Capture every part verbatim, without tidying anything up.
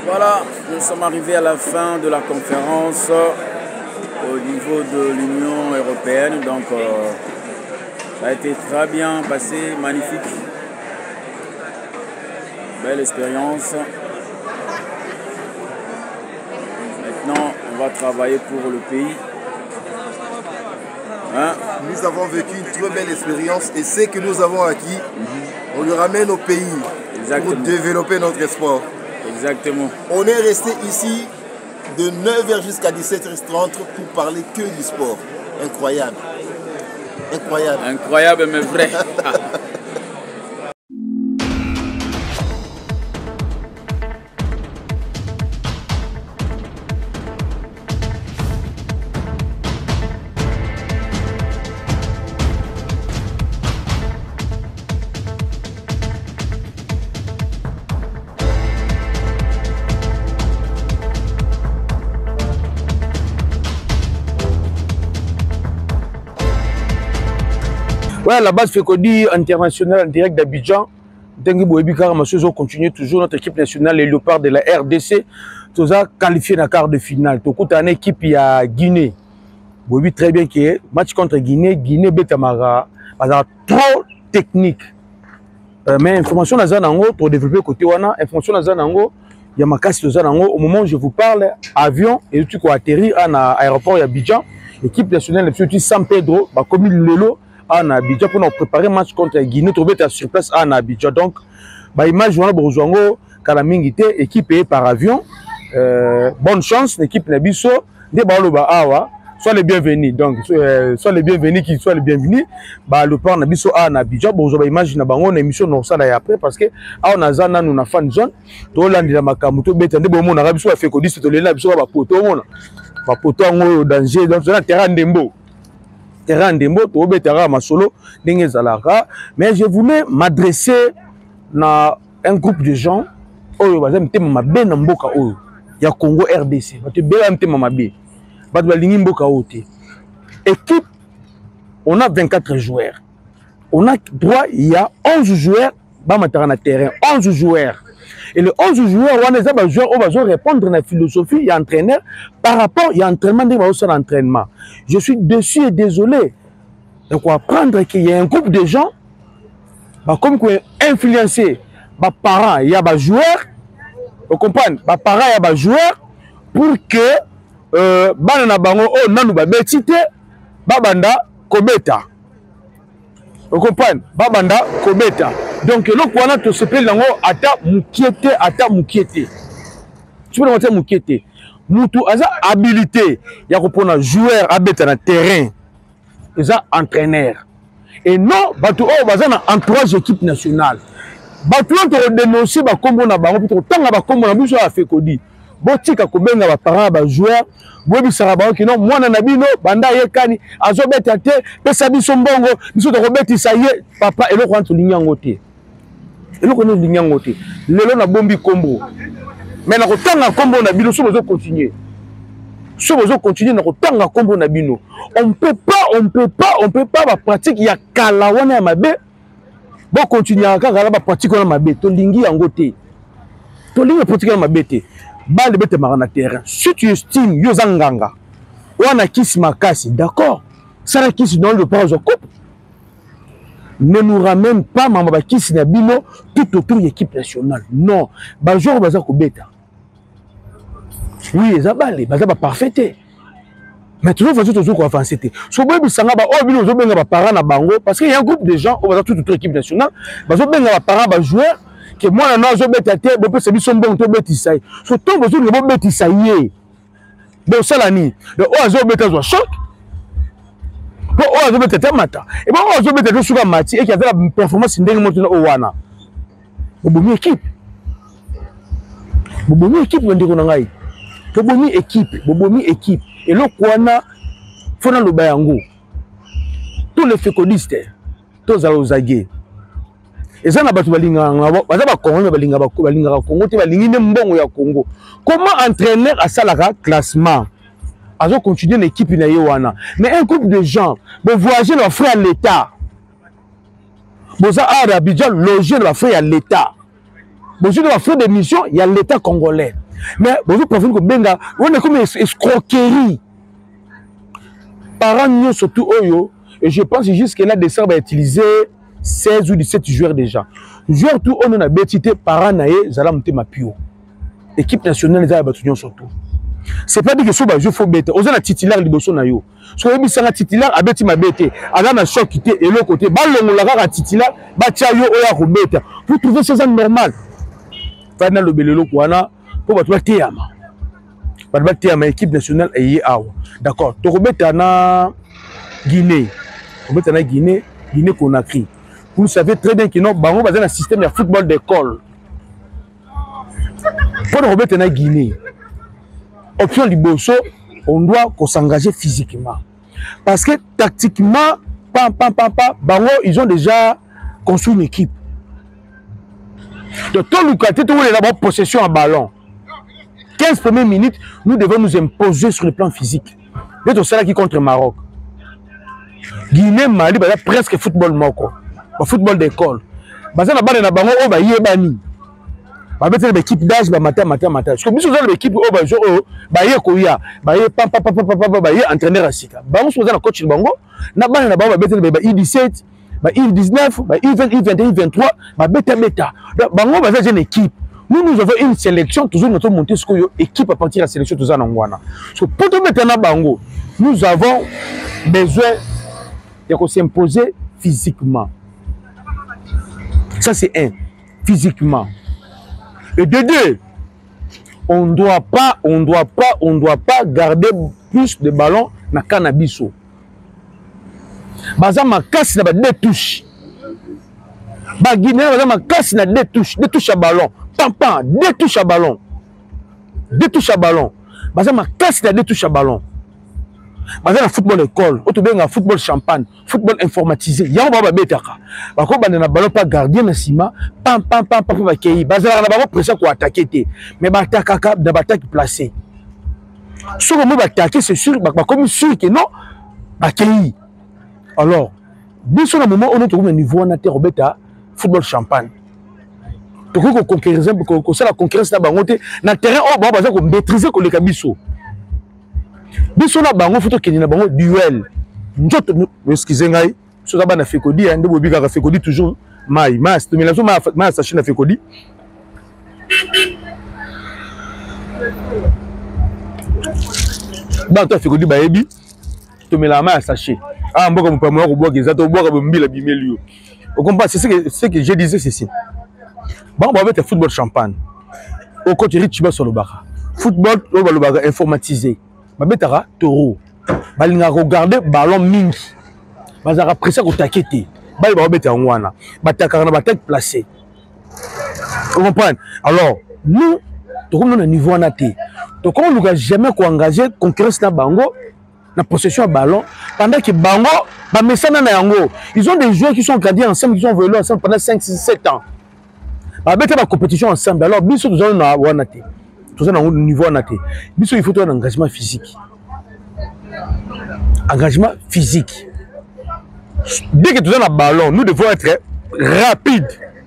Voilà, nous sommes arrivés à la fin de la conférence au niveau de l'Union européenne. Donc, euh, ça a été très bien passé, magnifique. Belle expérience. Maintenant, on va travailler pour le pays. Hein? Nous avons vécu une très belle expérience et ce que nous avons acquis, mm-hmm. on le ramène au pays. Exactement. Pour développer notre sport. Exactement. On est resté ici de neuf heures jusqu'à dix-sept heures trente pour parler que du sport. Incroyable. Incroyable. Incroyable mais vrai. Ouais, la base Fekodi internationale en direct d'Abidjan. Dengue Boebi Karamasozo continue toujours notre équipe nationale, les Léopards de la R D C. Tous a qualifié dans la quart de finale. Tout une équipe il y a Guinée. Boebi très bien qui est match contre Guinée. Guinée Betamara. Parce trop technique. Euh, mais information dans Zanango pour développer côté wana. Information dans Zanango. Il y a ma casse de Zanango. Au moment où je vous parle, avion et tu quoi atterrir à l'aéroport d'Abidjan. L'équipe nationale de San Pedro, bah, comme il Lelo. En Abidjan pour nous préparer un match contre Guinée, trouver sur place en Abidjan. Donc, bah, image, on a besoin Kalamingité, équipe est par avion. Euh, bonne chance, l'équipe Nabiso, des baloba awa, soient les bienvenus. Donc, euh, soient les bienvenus, qui soient les bienvenus. Bah, le port Nabiso en Abidjan, bon, on image, na bango, émission non ça là après parce que on a zana nous na fan zone, to landi la makamuto beta, ndebo mon arabe soit fait codiste, to lena biso ba poto mon, ba poto en danger, donc c'est un terrain d'embo. Terrain d'embo, to betara masolo, dengue zalara. Mais je voulais m'adresser à un groupe de gens. Oh, bazam te mama be na mboka oyo ya Congo R D C. Ba te bela te mama be. Ba ba lingi mboka ote. Équipe, on a vingt-quatre joueurs. On a droit, il y a onze joueurs ba matara na terrain, onze joueurs. Et les onze joueurs, on a des joueurs, on va répondre à la philosophie, il y a entraîneur, par rapport, il y a entraînement, il y a entraînement. Je suis dessus et désolé. Donc, on va apprendre qu'il y a un groupe de gens, bah, comme quoi influencé, bah, parents, il y a des joueurs, vous comprenez, bah, parents, il y a des joueurs, pour que, euh, bah, na bango, oh, nanu, bah, betite, bah, banda, kobeta. Vous comprenez, bah, banda, kobeta. Donc, le point de se plaît dans ata mukiete, ata mukiete. Tu peux le montrer mukiete. Moutou, asa habilité. Il y a un joueur à bête dans le terrain. Il entraîneur. Et non, batou oh, bazan entourage équipe nationale. Batou on te dénoncer ba kombo na bango pour tanga ba kombo na biso a Fekodi. Botika kobenga ba parents ba joueur, bobi sara ba ki non mwana na bino banda yekani azo beta te pesa biso mbongo, biso to kobetisa ye papa eloko antu linyango te. Et nous connaissons l'ignan côté. Le long a bombi combo. Mais na kotanga combo na bino, so bezo continuer. So bezo continuer na kotanga combo na bino. On peut pas, on peut pas, on peut pas ba pratique ya kala wana ya mabe. Bon continuer à kala ba pratique wana mabe. To lingi yango te. To lingi pratique wana mabe te. Ba le bete marana terrain. Si tu estimes yo zanganga. Wana kisi makasi, d'accord. Ça la kisi dans le pause coupe. Ne nous ramène pas Mama Kisi Nabino tout autour de l'équipe nationale. Non. Bajor Baza Kobeta. Oui, Zabale, Baza parfait. Mais toujours, il faut toujours avancer. So, Baby Sangaba, oh, Bino, Zobenga, parents à Bango, parce qu'il y a un groupe de gens, on va tout autour de l'équipe nationale, Bazobenga, parents, à joueurs, que moi, non, je vais être, je vais être, bon, je vais être, so, tout, je vais être, ça y est. Donc, ça, la nuit. Donc, oh, je vais être, choc. Bon, on va être mata. Et bon, on va être sur la matière et qui a la performance indéniable maintenant au Wana. Bon, équipe. Bon, équipe, on dit qu'on a une bonne équipe. Bon, équipe. Et le Kwana, faut dans le bayango. Tous les fécodistes, tous les agés. Et ça, on a battu Balinga, on a battu Congo, Balinga, Balinga, Congo, Balinga, Mbongo ya Congo. Comment entraîner à ça le classement? Ils ont continué l'équipe Inayewana. Mais un groupe de gens, vous voyagez leur frère à l'État. Vous avez à Abidjan, loger leur frère à l'État. Vous avez leur frère de mission, il y a l'État congolais. Mais bonjour parvenir que benga on est comme escroquerie parents surtout oyo et je pense juste que là des va utiliser seize ou dix-sept joueurs déjà joueurs tout on a betité parents naé zala mutema pio équipe nationale za batunion surtout c'est pas dit que so ba jeu faut bête oza na titulaire liboso na yo so yebi sanga titulaire abeti mabete ala na choc té et le côté balongola ka titulaire ba tia yo oya ko bête vous trouvez ça normal fana le belelo kwana pour batwa teyama batwa teyama équipe nationale ayé awa d'accord to ko bête na Guinée ko bête na Guinée Guinée Conakry vous savez très bien que non bango bazana système de football d'école pour ko bête na Guinée option liboso, on doit s'engager physiquement. Parce que tactiquement, pam, pam, pam, pam, bango, ils ont déjà construit une équipe. De tout le côté, tout le monde possession à ballon. quinze premières minutes, nous devons nous imposer sur le plan physique. C'est tout ça qui contre le Maroc. Guinée, Mali, bah, presque football moko. Football d'école. Bah, ça n'a pas de bango, oh, bah, yébani. Bah mettre l'équipe d'âge bah matin matin matin parce que nous avons l'équipe au bah jour bah yé koya bah yé pam pam pam pam pam bah yé entraîneur à sika bah on se pose na coach bango na ba na ba bah mettre bah I dix-sept bah I dix-neuf bah I vingt I vingt et un I vingt-trois bah bêta bêta bango bah c'est une équipe nous nous avons une sélection toujours notre monter ce que équipe à partir de la sélection tous en angwana so pour te mettre na bango nous avons besoin de s'imposer physiquement ça c'est un physiquement. Et de deux, on ne doit pas, on ne doit pas, on ne doit pas garder plus de ballons dans le cannabis. Baza ma casse na ba deux touches. Ba Guinée baza ma casse na deux touches, deux touches à ballon. Pam pam, deux touches à ballon. Deux touches à ballon. Baza ma casse na deux touches à ballon. Baza na football école, auto bien na football champagne, football informatisé. Yango ba betaka. Ba ko bana na ballon pas gardien na sima, pam pam pam pam ba kei. Baza na ba pression ko attaquer té. Mais ba attaquer de attaque placé. Sur le mot attaquer c'est sûr ba comme sûr que non ba kei. Alors, bien sûr, à un moment, on est au niveau de la Robeta, football champagne. Donc, on conquiert la concurrence na terrain, on va maîtriser les cabisso. Bien sûr, on a fait un duel. Excusez-moi, je suis un fécodi, un de fécodi toujours. Maï, mas, tu me l'as dit, mas, sachez na fécodi. Bah, tu as fécodi, bah, ebi. Tu me l'as dit, sachez. Ah, moi, comme pas moi, je bois des atos, bois comme mille abîmés lui. Vous comprenez? C'est ce que, ce que je disais, c'est ça. Bon, on va mettre football champagne. Au côté tu vas sur le bar. Football, on va le bar informatisé. On va mettre taureau. On va regarder ballon mingi. On va apprécier qu'on t'inquiète. On va mettre en wana. On va t'accorder la tête placée. Vous comprenez? Alors, nous, tout comme nous, niveau en athée. Donc, on ne va jamais engager concurrence dans Bango. La possession à ballon pendant que Bango ba mesana na yango ils ont des joueurs qui sont gardés ensemble qui sont volés ensemble pendant cinq six sept ans ba bête la compétition ensemble alors biso nous allons na wanate tout ça au niveau wanate biso il faut un engagement physique engagement physique dès que tu as un ballon nous devons être rapide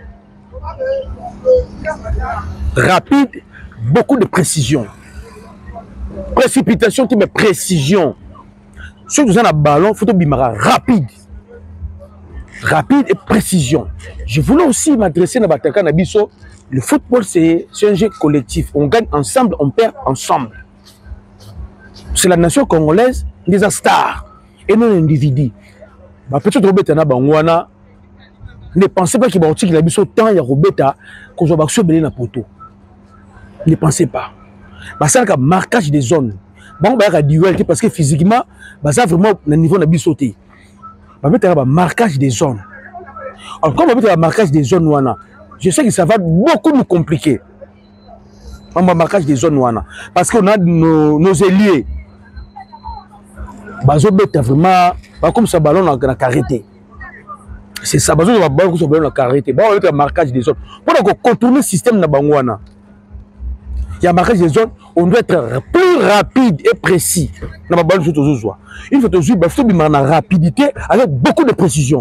rapide beaucoup de précision précipitation qui met précision. Si vous avez un ballon, il faut être rapide. Rapide et précision. Je voulais aussi m'adresser à Bataka Nabiso. Le football, c'est un jeu collectif. On gagne ensemble, on perd ensemble. C'est la nation congolaise des stars et non individus. Peut-être Robert Nabangwana ne pensez pas qu'il va y avoir tant de Robert qu'on va se baigner dans le poteau. Ne pensez pas. C'est un marquage des zones. Bon, bah, il y a duel parce que physiquement, bah, ça vraiment le niveau n'a pas sauté. Bah, mettre un marquage des zones. Alors, quand on va mettre un marquage des zones, je sais que ça va beaucoup nous compliquer. On va marquage des zones, parce qu'on a nos, nos ailiers. Bah, ils ont vraiment, bah, comme ça, ballon dans la carité. C'est ça, bah, ils ont ballon dans la carité. Bah, on va mettre un marquage des zones. Pour contourner le système de Bangwana. Il y a un marquage des zones, on doit être plus rapide et précis. Il faut que il faut une rapidité avec beaucoup de précision.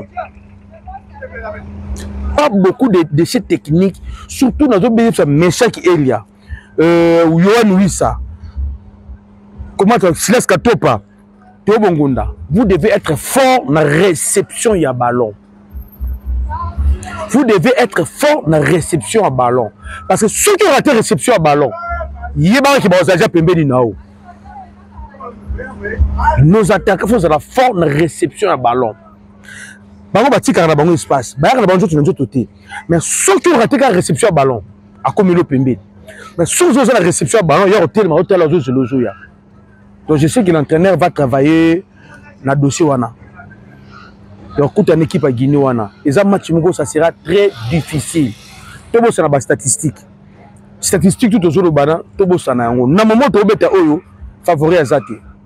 Pas beaucoup de déchets techniques, surtout dans les méchants qui est là. euh, Yohan Wissa, comment tu Silas Katopa, Théo Bongonda, vous devez être fort dans la réception à ballon. Vous devez être fort dans la réception à ballon. Parce que ceux qui ont raté réception à ballon, il y a des gens qui ont pembé nao. Nos attaquants font la forte dans la réception à ballon. Bango bati car na bango espace. Ba na bango tout tout. Mais ceux qui ont raté la réception à ballon, à comme le pembé. Mais ceux qui ont la réception à ballon, il y a hôtel, mais hôtel là c'est le jour. Donc je sais que l'entraîneur va travailler dans le dossier wana. Donc, quand une équipe à Guinée, et ça, match, ça sera très difficile. Tout le monde a des statistiques. Statistiques, tout le monde a des statistiques. Tout le monde a des statistiques. Favori à Zate.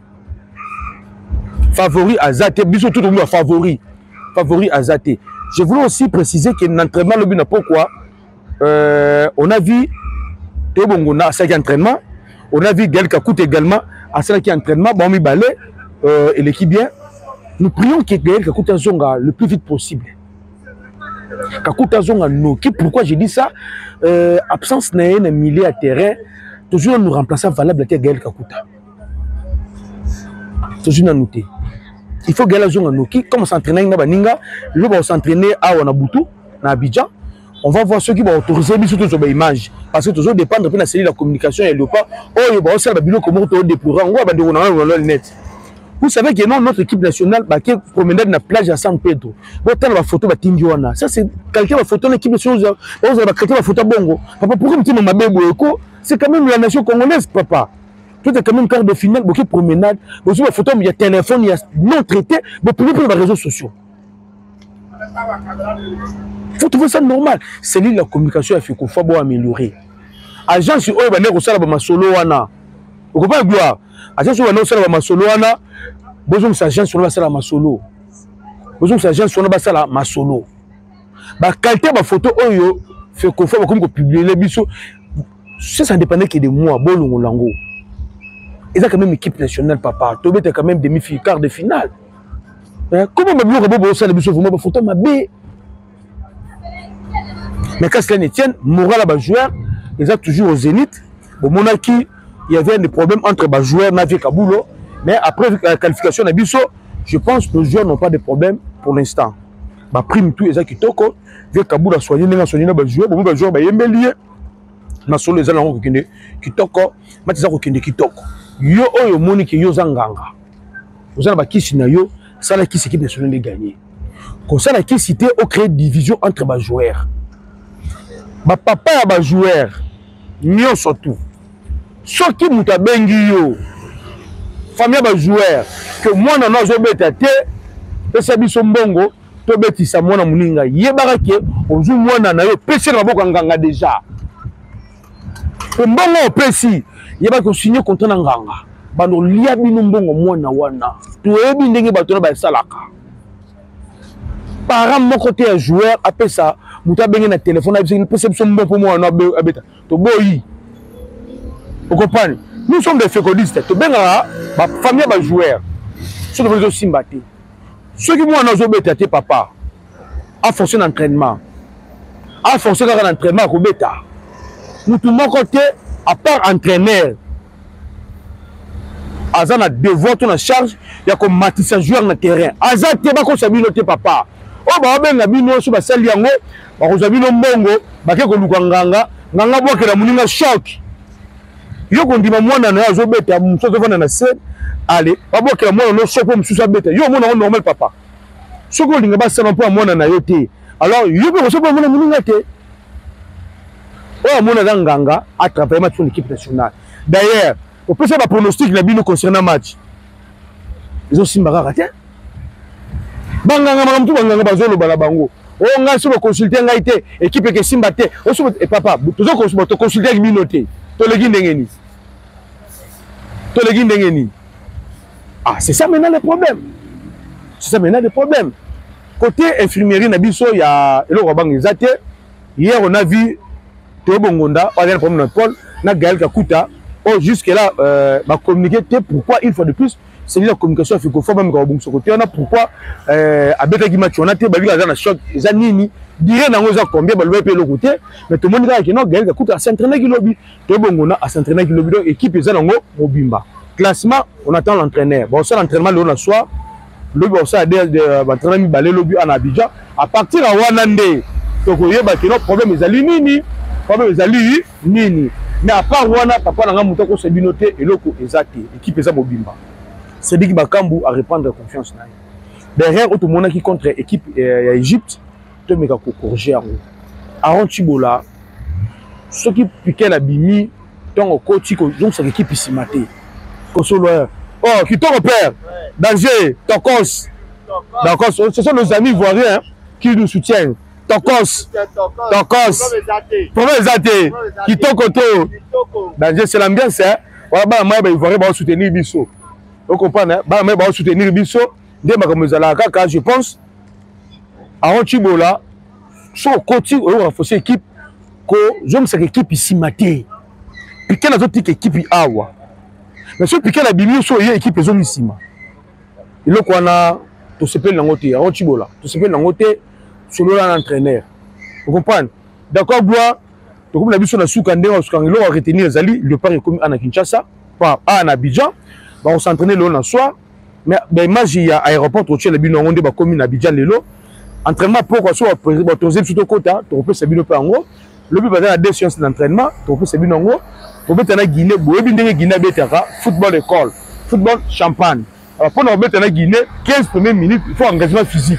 Favori à Zate. Bisous, tout le monde a favori. Favori à Zate. Je voulais aussi préciser que l'entraînement, le but, pourquoi euh, on a vu tout le monde a un entraînement. On a vu Gaël Kakout également à ce qui entraînement. Bon, il balai et l'équipe bien. Nous prions que Gaël Kakuta Zonga le plus vite possible. Kakuta Zonga no. Pourquoi j'ai dit ça? euh, Absence d'un milieu à terrain. Toujours nous remplaçant valable à Gaël Kakuta. Toujours nous noter. Il faut Gaël Zonga no. Comme s'entraîner na baninga, le va s'entraîner à Wanabutu, na Abidjan. On va voir ceux qui vont autoriser surtout sur l'image. Parce que toujours dépendre de la cellule de la communication et le pas. Oh, il va aussi avoir le comment on déploie. On va avoir le net. Vous savez que non, notre équipe nationale va promener dans la plage à San Pedro. Vous avez la photo de Tindiwana. Ça, c'est quelqu'un qui a photo de l'équipe nationale. Vous avez la photo de Bongo. Papa, pourquoi vous avez ma c'est quand même la nation congolaise, papa. Tout est quand même quart de finale, beaucoup de promenade. Vous avez la photo, il y a téléphone, il y a non traité. Vous pouvez prendre les réseaux sociaux. Il faut trouver ça normal. C'est lui la communication il faut faut améliorer. Agence, oh, il va aller au salon de solo. Vous comprenez bien? Agence, il va aller au salon de solo. Besoin de s'agence sur la salle masolo. Besoin de s'agence sur la salle masolo. Bah qualité ma photo oyo fait qu'on fait comme publier les biso. Ça ça dépendait que de moi bolongo lango. Ils ont quand même équipe nationale papa. Tobé t'es quand même demi-finale quart de finale. Comment ma bio bobo ça les biso vous ma photo ma b. Mais quand cela ne tient, moral à joueur, ils ont toujours au Zénith. Au Monaki, il y avait des problèmes entre les joueurs Navi Kabulo. Mais après la qualification de Bisso, je pense que les joueurs n'ont pas de problème pour l'instant. Bah prime tout les qui toko, vieux Kaboul a soigné les soigné les joueurs, bon les joueurs bah yembelier. Na solo les gens qui qui toko, matiza qui qui toko. Yo oyo moni ki yo zanganga. Vous avez ba kisi na yo, ça la kisi équipe nationale de gagner. Comme ça la kisi cité au créer division entre les joueurs. Ba papa ya ba joueurs, nyo surtout. Soki muta bengi yo. Famille ba joueur que moi na nazo beta te pesa biso mbongo to betisa mwana muninga yebaka ke ozu mwana na yo pesa na boka nganga déjà mbongo pesi yebaka ko signer contrat na nganga bando lia bino mbongo mwana wana to ebi ndenge bato na ba salaka parent moko te ya joueur apesa muta bengi na téléphone na pesa biso mbongo pour mwana abeta to boyi vous comprenez? Nous sommes des fécondistes. Tu as ma famille de joueurs. Ceux qui veulent simbater. Ceux qui vont nous obéir, papa. En fonction d'entraînement. En fonction de l'entraînement, nous tout mon côté, à part entraîneur. Azan a devoir ton charge, il y a comme matissage joueur dans le terrain. Azan te ba ko sabi noté papa. Oh ba ben na bino so ba sali yango, ba ko sabi no mbongo, ba ke ko lukanganga, nganga boke na muninga choc. Yo kondima mwana na zo beta msoto vana na scène allez baboke la mwana no choco msusa beta yo mwana normal papa soko linga ba sala po mwana na yo te alors yo ko so mwana muninga te oh mwana nganga à travers match de l'équipe nationale d'ailleurs on peut faire un pronostic na bino concernant match ils ont simba raté banganga makamtu banganga bazolo bala bango oh nga so consulter nga ite équipe ke simba te o so et papa tozo consulter consulter bino te to le gindengeni to le gindengeni ah c'est ça maintenant le problème c'est ça maintenant le problème côté infirmerie na biso ya eloko bangi zate hier on a vu to bongonda pas de problème na Paul na Gaël Kakuta oh jusque là euh, va communiquer pourquoi une fois de plus c'est la communication il faut même quand bon ce côté on a pourquoi euh avec qui match on a été babi dans la choc za nini dire na ngoza combien ba le le côté mais tout le monde là qui non gagner coûte à s'entraîner qui lobby to bon on a à s'entraîner qui lobby donc équipe za ngo mobimba classement on attend l'entraîneur bon ça l'entraînement le soir le bon ça de l'entraînement mi balé lobby en Abidjan à partir à Wanande to ko yeba que no problème ezali nini problème ezali nini mais à part wana papa nanga muto ko se binoté et loko ezati équipe za mobimba c'est dit que Bakambu a reprendre confiance na derrière tout le monde qui contre équipe euh, Égypte te meka ko corriger en Aaron Chibola ce qui piquait la bimi donc coach donc c'est équipe ici maté ko solo oh qui ton repère danger Tokos d'accord ce sont nos amis ivoiriens hein, qui nous soutiennent Tokos Tokos pour exaté qui ton côté danger c'est l'ambiance hein voilà ba moi ba ivoirien ba soutenir biso. Vous comprenez? Bah, mais bah, soutenir Bisso, dès que vous allez à je pense, à Antibola, sur côté, on va renforcer l'équipe, que j'aime cette équipe ici, maté. Puis quelle autre équipe à Awa? Mais si puis quelle a bimé sur l'équipe ici, il y a tout ce qui est l'angoté, à Antibola, tout ce qui est l'angoté, sur l'entraîneur. Vous comprenez? D'accord, bois, donc comme la Bisso n'a soukandé, on va retenir les alliés, le pari comme à Kinshasa, pas à Abidjan. On s'entraîner le en soir mais ben magie à aéroport au chez les bino on ba commune Abidjan lelo entraînement pourquoi soit autorisé surtout quota to peut se bino pas en haut le but dans la deux séances d'entraînement to peut se bino en haut to peut na Guinée boye bindé Guinée betara football école football champagne alors pour nous mettre na Guinée quinze premières minutes il faut engagement physique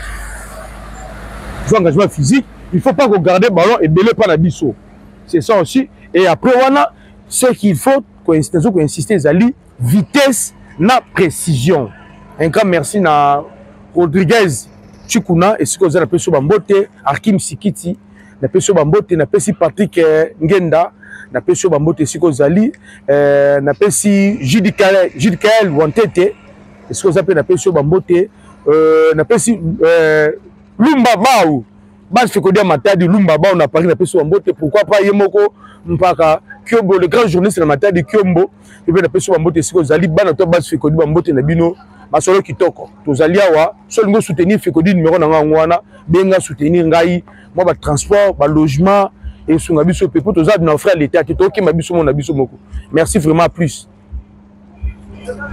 il faut engagement physique il faut pas regarder ballon et belé pas la bisso c'est ça aussi et après voilà ce qu'il faut qu'on insister Zali vitesse na précision. Un grand merci na Rodriguez Chikuna et ce que vous avez appelé sur Bambote, Hakim Sikiti, na appelé sur Bambote, na appelé si Patrick Ngenda, na appelé sur Bambote Siko Zali, na appelé si Jidikael Jidikael Wantete, et ce que vous appelez na appelé sur Bambote, na appelé si Lumba Baou, bas fait que dire Matadi Lumba Baou na Paris na appelé sur Bambote, pourquoi pas Yemoko Mpaka Kyombo, le grand journaliste na Matadi Kyombo. Et bien, après, si vous avez bana to bas fekodi bambote na bino masolo kitoko to zalia wa so ngo soutenir fekodi numéro na ngwana benga soutenir ngai moi ba transport ba logement et sunga biso pepo to za na frère l'état to ki mabiso mon na biso moko merci vraiment plus.